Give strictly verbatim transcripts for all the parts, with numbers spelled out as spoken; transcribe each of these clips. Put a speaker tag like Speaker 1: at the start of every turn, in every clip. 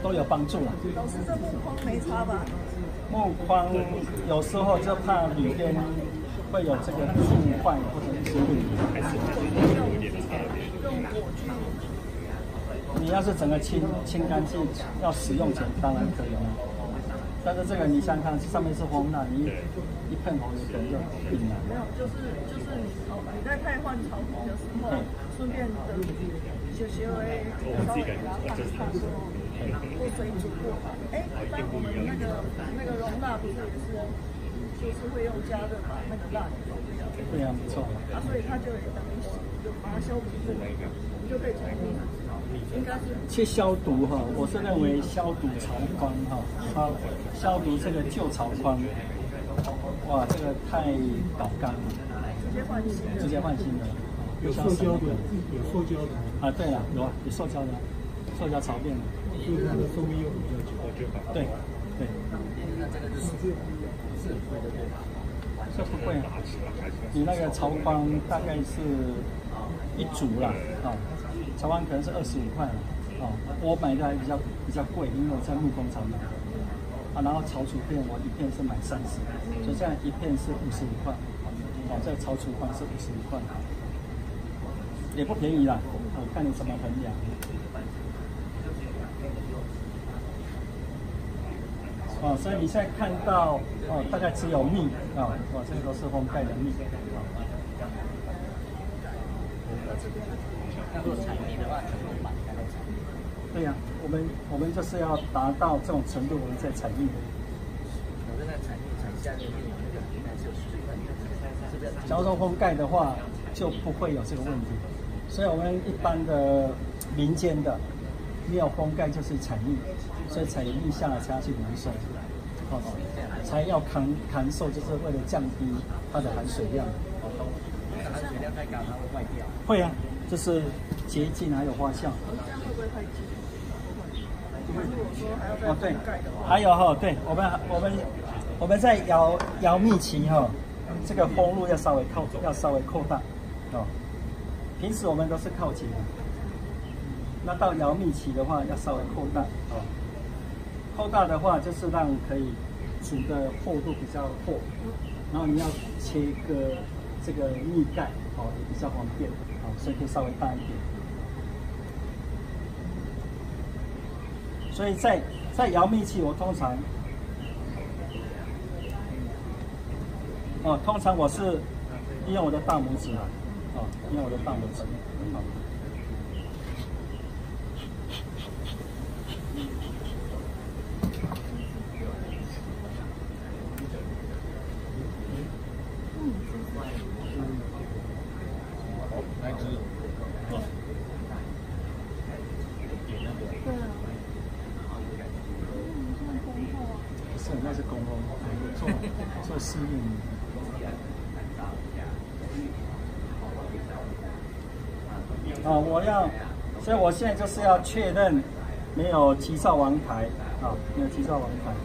Speaker 1: 都有帮助了。
Speaker 2: 老师，这木框没差吧？
Speaker 1: 木框有时候就怕里边会有这个破坏或者一些问题。
Speaker 2: 用火去。
Speaker 1: 你要是整个清清干净，要使用前当然可以了。但是这个你想想看，上面是红蜡，你一碰红有可能就病了。
Speaker 2: 没有，就是就是你哦，你在汰换草皮的时候，顺便的小小的稍微给它看看说，或水煮过。哎，一般我们那个那个容蜡不是也是，就是会用加热把那个蜡给溶掉。
Speaker 1: 对啊，没错。
Speaker 2: 啊，所以它就也等于就把它消毒过，你就可以重新。应该是
Speaker 1: 去消毒哈，我是认为消毒槽框哈，消消毒这个旧槽框，哇，这个太搞干了，
Speaker 2: 直接换新的，
Speaker 1: 直接换新的，
Speaker 3: 有塑胶的，有塑胶的
Speaker 1: 啊，对了，有啊，有塑胶的，塑胶槽面的，
Speaker 3: 所以它的寿命又比较久。
Speaker 1: 对对，这不贵啊，你那个槽框大概是一组啦啊。槽框可能是二十五块了，哦，我买的还比较比较贵，因为我在木工厂买，啊，然后槽除片我一片是买三十，所以这样一片是五十五块，哦，这个槽除框是五十五块，也不便宜啦，我看你怎么衡量。哦，所以你现在看到哦，大概只有密啊，哇，这个都是封盖的密。
Speaker 4: 那如果采蜜的话，全部满才能采蜜。
Speaker 1: 对呀、啊，我们我们就是要达到这种程度，我们再采蜜。
Speaker 4: 我在那采蜜采下面有那个应该是有水分的，是不是？
Speaker 1: 假如说封盖的话，就不会有这个问题。所以我们一般的民间的没有封盖就是采蜜，所以采蜜下来才要去浓缩，哦，才要扛扛受，就是为了降低它的含水量。
Speaker 4: 含水量太高，它会坏掉。
Speaker 1: 会啊，就是结晶还有发酵。
Speaker 2: 这样会不会太急？如果说还要
Speaker 1: 哦，对
Speaker 2: 再盖的话，
Speaker 1: 还有哈，对我们我们我们在摇摇蜜期哈，这个封路要稍微靠要稍微扩大哦。平时我们都是靠紧的，那到摇蜜期的话要稍微扩大哦。扩大的话就是让可以煮的厚度比较厚，然后你要切割这个蜜盖哦也比较方便哦，所以可以稍微大一点。所以在在摇蜜期，我通常哦，通常我是利用我的大拇指啊，哦，利用我的大拇指，好。
Speaker 3: 来只
Speaker 1: 哦，
Speaker 2: 对啊。
Speaker 1: 不是，那是工工做做试验。啊，我要，所以我现在就是要确认没有急躁王牌啊，没有急躁王牌。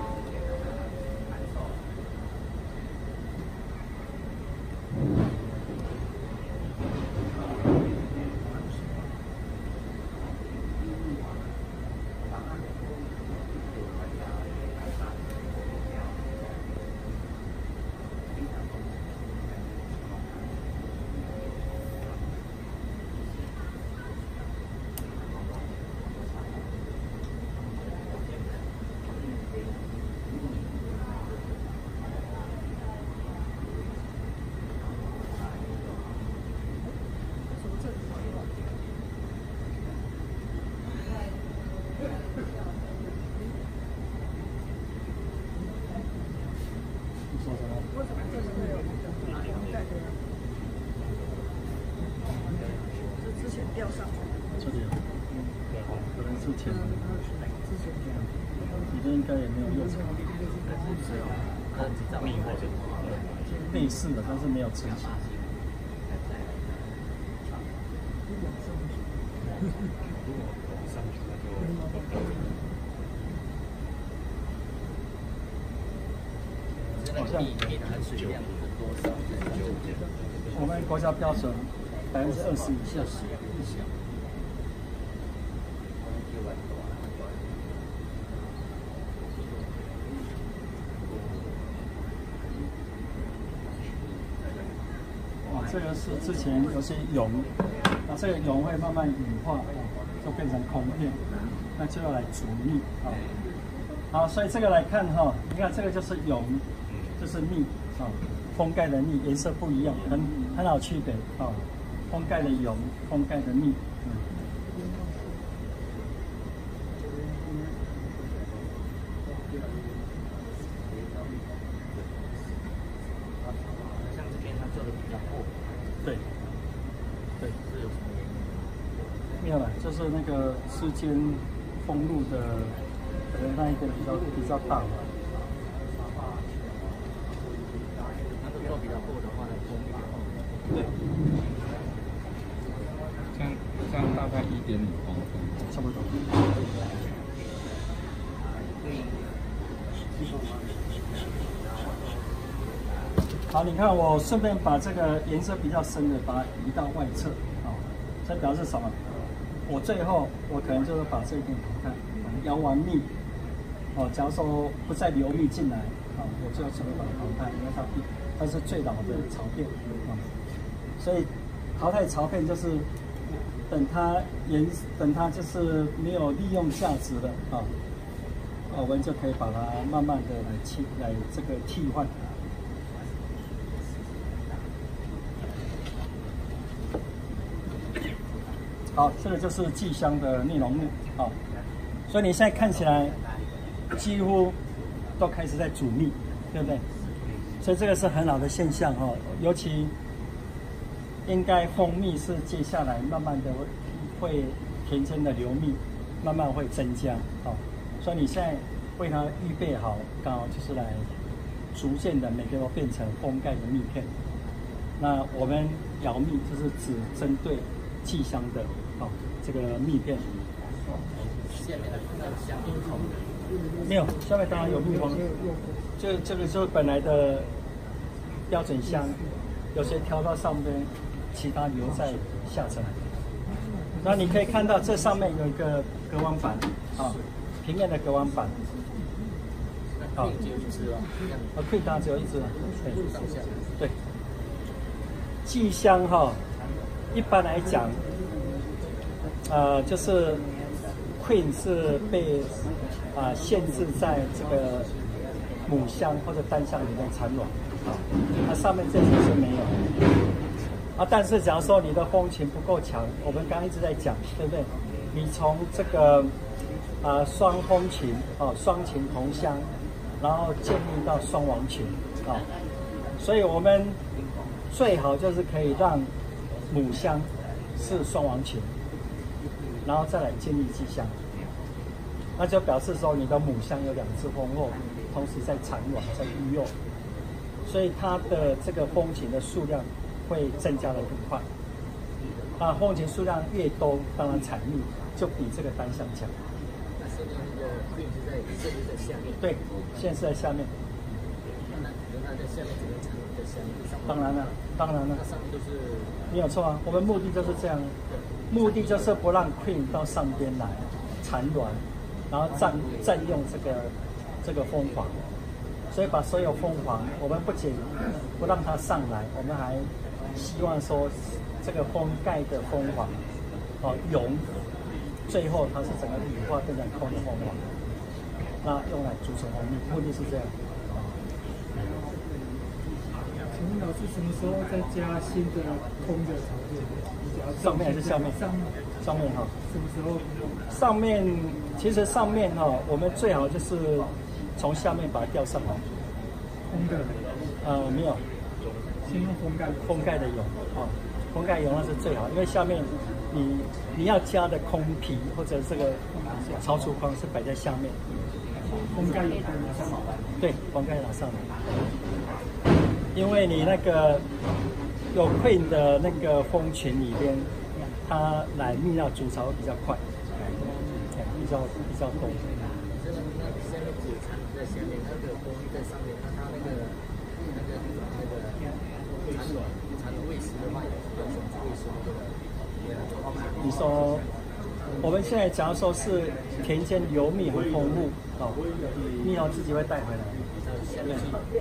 Speaker 2: 为什么这里会有那个盖的？是之前吊上去的。
Speaker 1: 这里有，可能是前的，你这应该也没有用成，
Speaker 4: 蜜或者
Speaker 1: 类似的，但是没有成型。好像
Speaker 4: 蜜的含水量是多少？
Speaker 1: 我们国家标准百分之二十以下。 这个是之前有些蛹，那这个蛹会慢慢羽化，啊，就变成空片，那就要来煮蜜啊。好，所以这个来看哈，你看这个就是蛹，这是蜜啊，封盖的蜜，颜色不一样，很很好区别啊。封盖的蛹，封盖的蜜，嗯。
Speaker 4: 像这边他做的比较厚。
Speaker 1: 对，对，
Speaker 4: 是有什么原因？
Speaker 1: 没有了，就是那个世间封路的，可能那一个比较比较大吧。
Speaker 4: 那个做比较厚的话呢，封比较厚。
Speaker 1: 对。
Speaker 5: 这样这样大概一点五公分，
Speaker 1: 差不多。好，你看我顺便把这个颜色比较深的把它移到外侧，啊、哦，这表示什么？我最后我可能就是把这一点淘汰，摇完蜜，哦，假如说不再流蜜进来，啊、哦，我最后只会把它淘汰，因为它它是最老的槽片，啊、哦，所以淘汰槽片就是等它颜等它就是没有利用价值了，啊、哦，我们就可以把它慢慢的来替来这个替换。好，这个就是季香的内容物啊，所以你现在看起来几乎都开始在煮蜜，对不对？所以这个是很好的现象哈、哦，尤其应该蜂蜜是接下来慢慢的会田间的流蜜慢慢会增加啊、哦，所以你现在为它预备好，刚好就是来逐渐的每个都变成封盖的蜜片。那我们摇蜜就是只针对季香的。哦，这个蜜片，
Speaker 4: 下面的那个香蜜蜂，
Speaker 1: 没有，下面当然有蜜蜂，这这个就是本来的标准香，有些挑到上边，其他留在下层。那你可以看到这上面有一个隔网板，啊、哦，平面的隔网板。
Speaker 4: 好，只有一只了，
Speaker 1: 啊，可以当然只有一只了，对，
Speaker 4: 上下。
Speaker 1: 对，季香哈、哦，一般来讲。呃，就是 queen 是被啊、呃、限制在这个母香或者单香里面产卵啊，那上面这些是没有啊。但是假如说你的蜂群不够强，我们刚刚一直在讲，对不对？你从这个啊、呃、双蜂群哦，双群同香，然后建立到双王群啊，所以我们最好就是可以让母香是双王群。然后再来建立季香，那就表示说你的母香有两只蜂后，同时在产卵、在育幼，所以它的这个蜂群的数量会增加的更快。啊，蜂群数量越多，当然产蜜就比这个单香强。
Speaker 4: 那现在那个 queen 是在这里在下面。
Speaker 1: 对，现在是在下面。
Speaker 4: 那那在下面只能产卵在下面。
Speaker 1: 当然了，当然了。
Speaker 4: 那上面都是
Speaker 1: 没有错啊，我们目的就是这样。目的就是不让 queen 到上边来产卵，然后占占用这个这个蜂房，所以把所有蜂房，我们不仅不让它上来，我们还希望说这个封盖的蜂房，哦蛹，最后它是整个羽化变成空的蜂房，那用来组成蜂蜜，目的是这样。
Speaker 3: 请问老师什么时候再加新的空的条件？
Speaker 1: 上面还是下面？
Speaker 3: 上面，
Speaker 1: 上面哈。
Speaker 3: 什么时候？
Speaker 1: 上面其实上面哈，我们最好就是从下面把它吊上来。
Speaker 3: 空的？
Speaker 1: 呃，没有。
Speaker 3: 先用封盖。
Speaker 1: 封盖的蛹啊，封盖蛹那是最好，因为下面你你要加的空皮或者这个超出框是摆在下面。
Speaker 3: 封盖也可以拿上来。
Speaker 1: 对，封盖拿上来。因为你那个。有 queen 的那个蜂群里边，它来蜜料筑巢比较快，比较比较多。
Speaker 4: 那那下面只产在下面，那个蜂蜜在上面，那它那个那个那个产卵产卵喂食的话，有什么喂食的？
Speaker 1: 你说，我们现在假如说是田间流蜜和蜂蜜，哦，蜜料自己会带回来。
Speaker 4: 下面是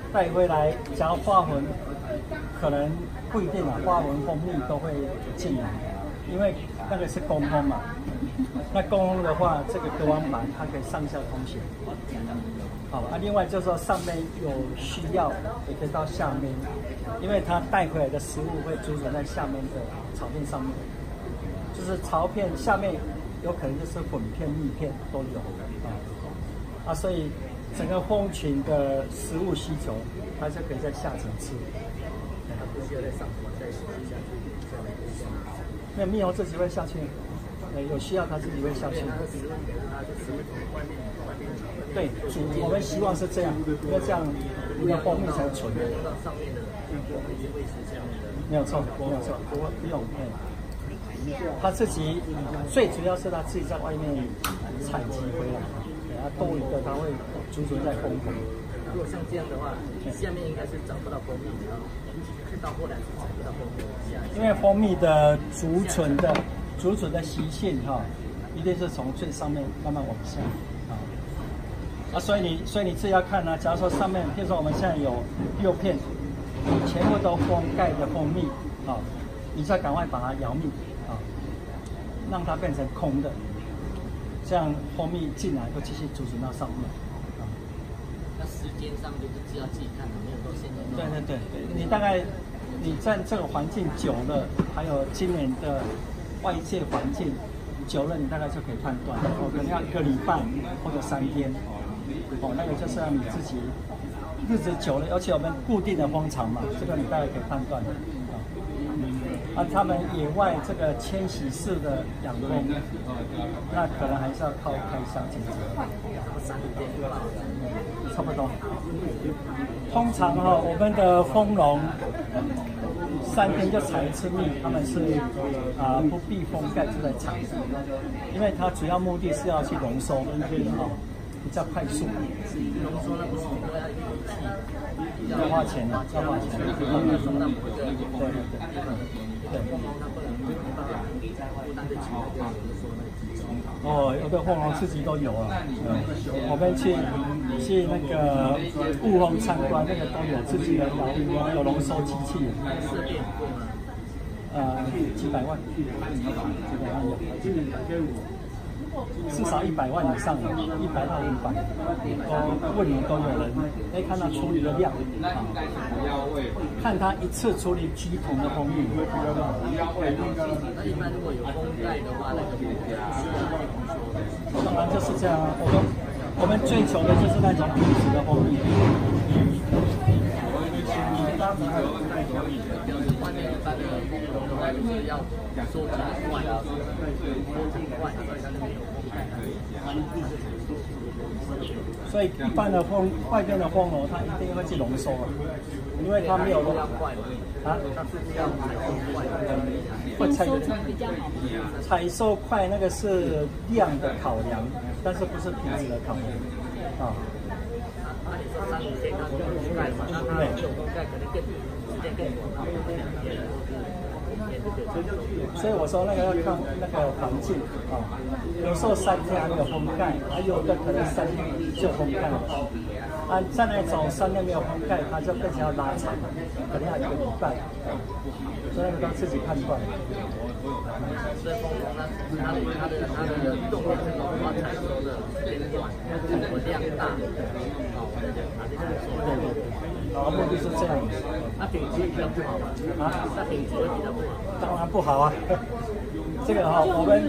Speaker 1: 带回来，假如花纹可能不一定啊，花纹蜂蜜都会进来，因为那个是工蜂嘛。那工蜂的话，这个隔网板它可以上下通行。好啊，另外就是说上面有需要，也可以到下面，因为它带回来的食物会储存在下面的槽片上面，就是槽片下面有可能就是粉片、蜜片都有啊啊，所以整个蜂群的食物需求，它就可以在下层吃。
Speaker 4: 它不需要再上火再洗下去，下来就这样。
Speaker 1: 那蜜蜂自己会下去，呃，有需要它自己会下去。
Speaker 4: 它的食物也是它的食物从外面外面
Speaker 1: 对，我们希望是这样，因为这样你的蜂蜜才纯。
Speaker 4: 用到上面的蜂蜜去喂食下面的。
Speaker 1: 没有错，没有错，不不用哎。他自己最主要是他自己在外面采集回来，给他多一个他会储存在蜂棚。
Speaker 4: 如果像这样的话，下面应该是找不到蜂蜜，然后去到后来是找不到蜂蜜下。
Speaker 1: 因为蜂蜜的储存的储存的习性哈、哦，一定是从最上面慢慢往下啊。啊，所以你所以你自己要看呢、啊。假如说上面，譬如说我们现在有六片，全部都封盖的蜂蜜啊，你再赶快把它摇密啊，让它变成空的，这样蜂蜜进来会继续储存到上面。
Speaker 4: 那时间上就是只要自己看，没有说现在。
Speaker 1: 对对对对，你大概你在这个环境久了，还有今年的外界环境久了，你大概就可以判断，哦，可能要一个礼拜或者三天，哦，那个就是要你自己日子久了，而且我们固定的蜂场嘛，这个你大概可以判断的，啊、哦，啊，他们野外这个迁徙式的养蜂，那可能还是要靠开箱检测。
Speaker 4: 三天就好了。
Speaker 1: 差不多。通常哈、哦，我们的蜂农三天就采一次蜜，他们是啊、呃、不闭封盖就在采，因为它主要目的是要去浓缩，哦，比较快速。
Speaker 4: 浓缩那不是因为它运气，
Speaker 1: 要花钱啊，要花钱。
Speaker 4: 对对对。对。
Speaker 1: 对。
Speaker 4: 蜂农它不能没办法负担得起那个浓缩那个机器。
Speaker 1: 哦，有的蜂农自己都有啊。嗯，我们去去那个雾峰参观，那个都有自己的有有浓缩机器。
Speaker 4: 设备贵吗？
Speaker 1: 呃，几百万，几百万有，至少一百万以上，一百到五百，都问你都有人，可以看到处理的量啊，看他一次处理几桶的蜂蜜。
Speaker 4: 那一般如果有封盖的话，那个
Speaker 1: 当然就是这样啊，我们我们追求的就是那种品质的蜂蜜。外面一般的蜂农的话，就是要收集罐，收集罐，所以它就没有封盖。所以一般的蜂外边的蜂农，他一定会去浓缩啊，因为他没有啊，他是要采收快，会采采收快那个是量的考量，但是不是品质的考量啊。
Speaker 4: 那你说三五天它就有封盖嘛？那它有封盖可能更时间更长，两天了。
Speaker 1: 所以我说那个要看那个环境啊，有时候三天还没有封盖，还有的可能三天就封盖了。啊，在那种三天没有封盖，它就更加要拉长，可能要一个礼拜。所以那个都自己判断。
Speaker 4: 所以蜂农它它的它的它的重点是农化采收的时间短，活量大，好，把这个收对对对。
Speaker 1: 然后目的是这样，
Speaker 4: 那品质比较不好嘛？啊，那品质会比较不好。
Speaker 1: 当然不好啊，这个哈、哦，我们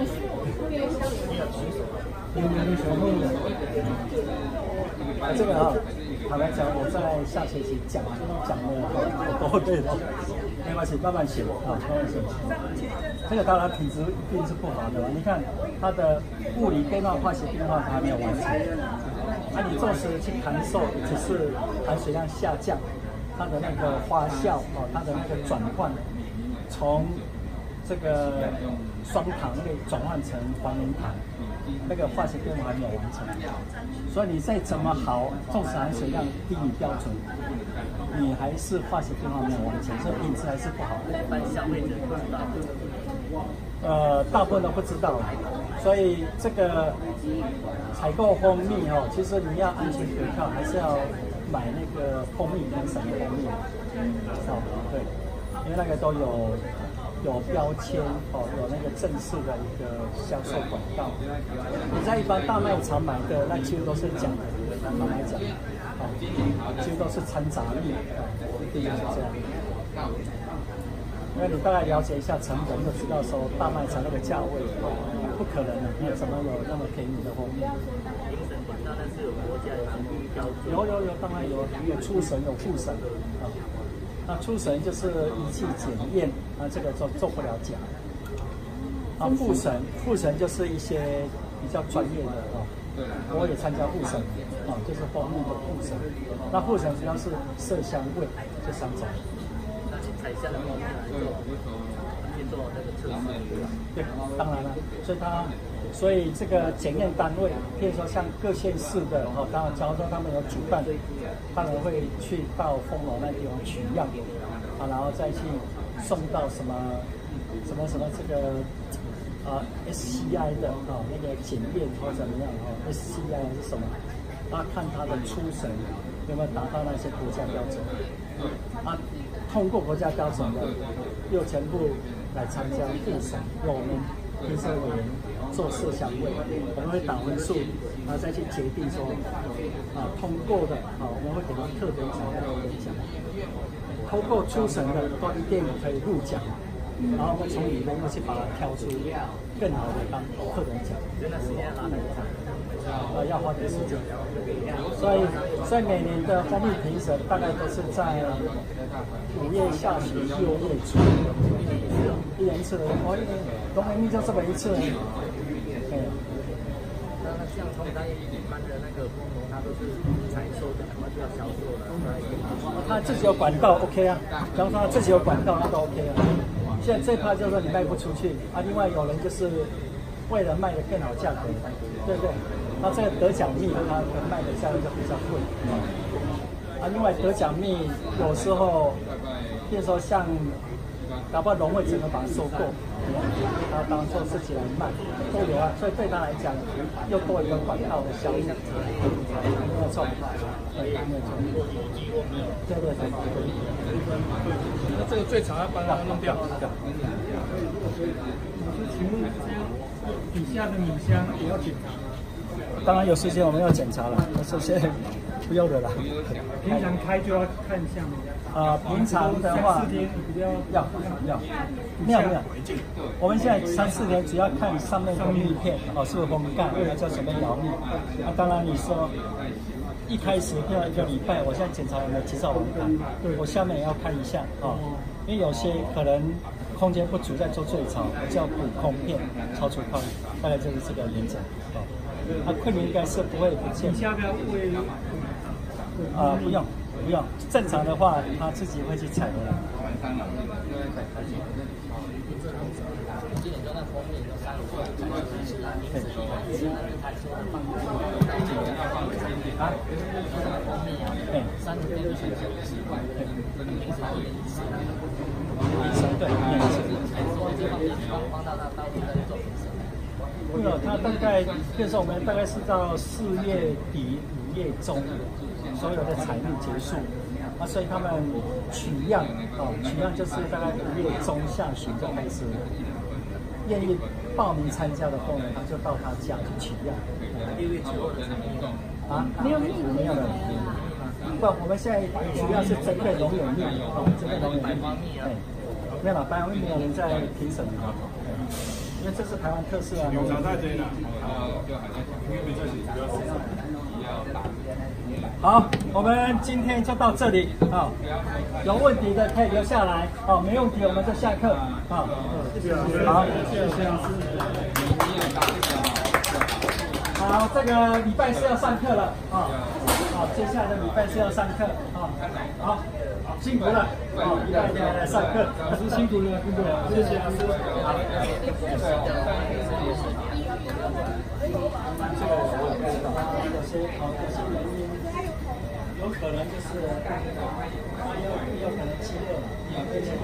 Speaker 1: 这个哈、哦，坦白讲，我在下学期讲讲了好多内容，没关系，慢慢写啊，慢慢写。这个当然品质一定是不好的了，你看它的物理变化、化学变化它还没有完成。那、啊、你纵使去函授，只是含水量下降，它的那个发酵哦，它的那个转换，从这个双糖类转换成黄连糖，那个化学变化还没有完成。所以你再怎么好，纵使含水量低于标准，你还是化学变化没有完成，所以品质还是不好。
Speaker 4: 一般消费者不知道。
Speaker 1: 呃，大部分都不知道，所以这个采购蜂蜜哦，其实你要安全可靠，还是要买那个蜂蜜评审的蜂蜜，哦，对，因为那个都有有标签哦，有那个正式的一个销售管道。你在一般大卖场买的，那几乎都是假的，坦白来讲，哦，几乎都是掺杂蜜，一定是这样。因为你大概了解一下成本，就知道说大卖场那个价位，不可能的，你怎么有那么便宜的蜂蜜？
Speaker 4: 当然是有国家有什么标准？
Speaker 1: 有有有，当然有，有初审有复审啊。那初审就是仪器检验，啊，这个做做不了假。啊，复审复审就是一些比较专业的啊，我也参加复审啊，就是蜂蜜的复审。那复审主要是色香味这三种。
Speaker 4: 采下的蜂蜜来做，去做那个测试。
Speaker 1: 对，当然了，所以它，所以这个检验单位，譬如说像各县市的哦，当然，假如说他们有主办，当然会去到蜂楼那地方取样，啊，然后再去送到什么什么什么这个啊 S C I 的啊那个检验或怎么样啊 S C I 是什么？他看他的初审有没有达到那些国家标准，啊。通过国家标准的，又全部来参加复审，由我们评审委员做色香味，我们会打分数，然后再去决定说，啊通过的啊，我们会给他特别奖、特别奖。通过初审的都一定可以入奖，然后我们从里面又去把它挑出更好的当特别奖。
Speaker 4: 真的时间拿来
Speaker 1: 呃，要花点时间，所以所以每年的蜂蜜评审大概都是在五月下旬、六月初，一年一次，我一年龙年蜜就这么一次。对。
Speaker 4: 那像通常一般的那个蜂农，他都是采收的，然后就要销售了。
Speaker 1: 他自己有管道 OK 啊，然后他自己有管道那都 OK 啊。现在这趴就是说你卖不出去啊，另外有人就是为了卖的更好价格，对不对？那这个得奖蜜，它卖的价格就比较贵啊。另外得奖蜜有时候，比如说像，搞不好农会只能把它收购，然后当做自己来卖，都有啊。所以对他来讲，又多一个管道的销售，没有错，对，没有错。对对对对。
Speaker 3: 那这个最长要把它弄掉。请问底下的米箱也要检查？
Speaker 1: 当然有时间我们要检查了，这些不要的啦。
Speaker 3: 平常开就要看项目。
Speaker 1: 啊、呃，平常的话
Speaker 3: 四天比较
Speaker 1: 要要没有没有，我们现在三四天只要看上面蜂蜜片哦，是不是蜂盖，那叫什么摇蜜。啊，当然你说一开始要一个礼拜，我现在检查有没有急躁完蛋，我下面也要看一下哦，因为有些可能空间不足在做最潮，叫补空片超出泡，大概就是这个原则哦。它昆明应该是不会不见。
Speaker 3: 你下边会
Speaker 1: 啊、呃，不用不用，正常的话他自己会去采回来。
Speaker 4: 基本上那蜂蜜都三十岁，对，
Speaker 1: 啊，
Speaker 4: 蜂蜜啊，
Speaker 1: 对，
Speaker 4: 三十天就成熟了，对，平常也是，
Speaker 1: 对，也是。
Speaker 4: 这方面帮帮到他到处在做评审。
Speaker 1: 没有，他大概，比如说我们大概是到四月底五月中，所有的采蜜结束，啊，所以他们取样，哦，取样就是大概五月中下旬就开始，愿意报名参加的蜂人，他就到他家去取样。
Speaker 4: 六月之后的采蜜
Speaker 1: 啊，没有没有的。不，我们现在主要是针对龙眼蜜，哦，针对龙眼蜜，哎，没有了，白花蜜没有人在评审啊。因为这是台湾特色啊。
Speaker 3: 有常态对的。
Speaker 1: 好，我们今天就到这里啊。有问题的可以留下来啊，没问题我们就下课啊。好，谢谢。好，这个礼拜四要上课了啊。好，接下来的礼拜四要上课啊。好。辛苦了，哦，一大家来上课，老师辛苦了，辛苦了，谢谢老师。好，这个我也不知道，有些哦，有些原因，有可能就是他有有可能饥饿了，有可能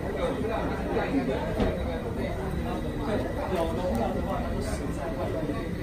Speaker 1: 有农药的话，都死在外面。